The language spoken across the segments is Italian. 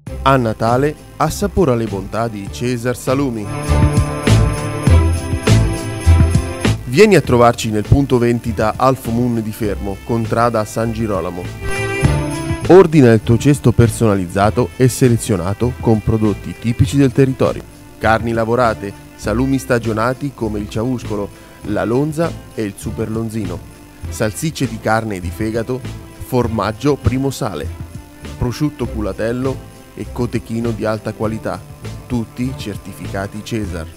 A Natale assapora le bontà di Cesar Salumi. Vieni a trovarci nel punto vendita Half Moon di Fermo, contrada San Girolamo. Ordina il tuo cesto personalizzato e selezionato con prodotti tipici del territorio. Carni lavorate, salumi stagionati come il ciauscolo, la lonza e il super lonzino, salsicce di carne e di fegato, formaggio primo sale, prosciutto culatello e cotechino di alta qualità, tutti certificati Cesar.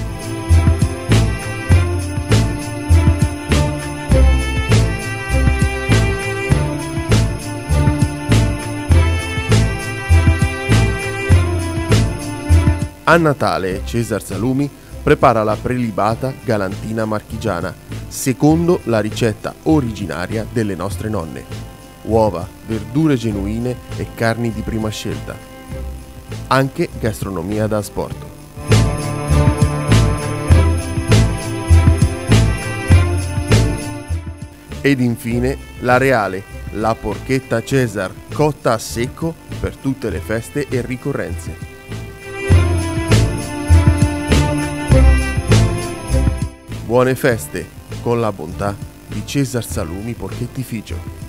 A Natale Cesar Salumi prepara la prelibata galantina marchigiana, secondo la ricetta originaria delle nostre nonne. Uova, verdure genuine e carni di prima scelta. Anche gastronomia da asporto. Ed infine la Reale, la porchetta Cesar cotta a secco per tutte le feste e ricorrenze. Buone feste con la bontà di Cesar Salumi Porchettificio.